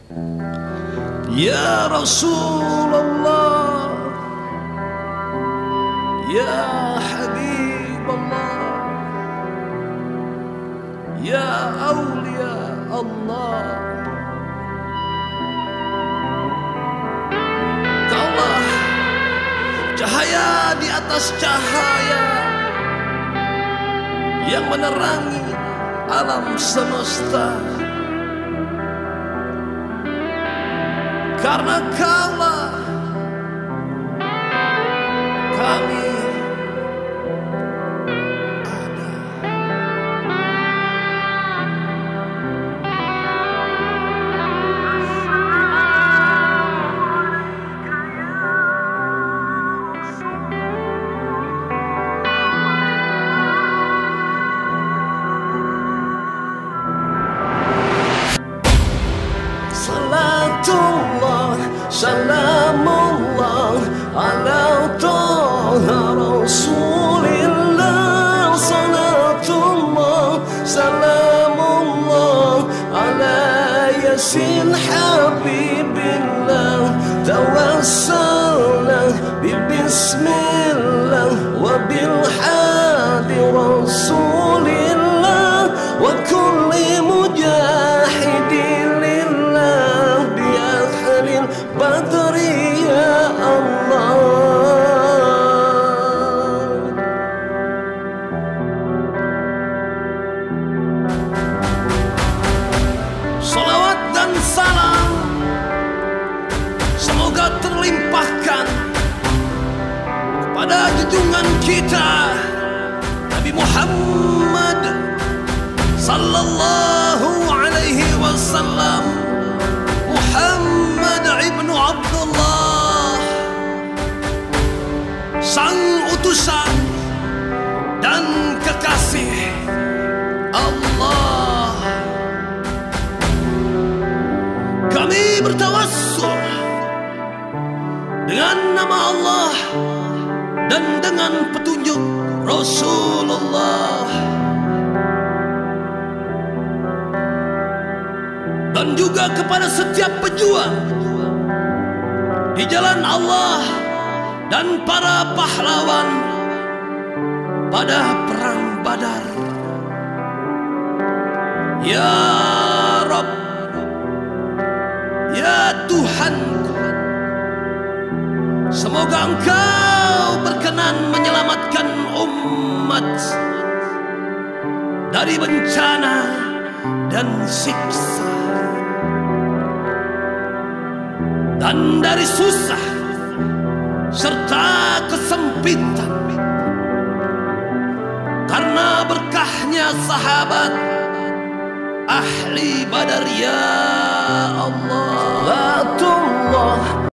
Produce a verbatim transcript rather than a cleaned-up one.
Ya Rasulullah, Ya Habibullah, Ya Awliya Allah. Kaulah cahaya di atas cahaya yang menerangi alam semesta. Karena Kaulah kami ada. Salatullah, salamullah ala Taha Rasulillah. Salatullah, salamullah ala Yasin Habibillah. Tawassalna bismillah wa bilhadi Rasulillah wa kulli mujahidin Badri ya Allah. Salawat dan salam semoga terlimpahkan kepada junjungan kita Nabi Muhammad sallallahu alaihi wasallam, Muhammad ibnu Abdullah, sang utusan dan kekasih Allah. Kami bertawassul dengan nama Allah dan dengan petunjuk Rasulullah, dan juga kepada setiap pejuang di jalan Allah dan para pahlawan pada perang Badar. Ya Rabb, ya Tuhanku, semoga Engkau berkenan menyelamatkan umat dari bencana dan siksa, dan dari susah serta kesempitan, karena berkahnya sahabat ahli Badar ya Allah.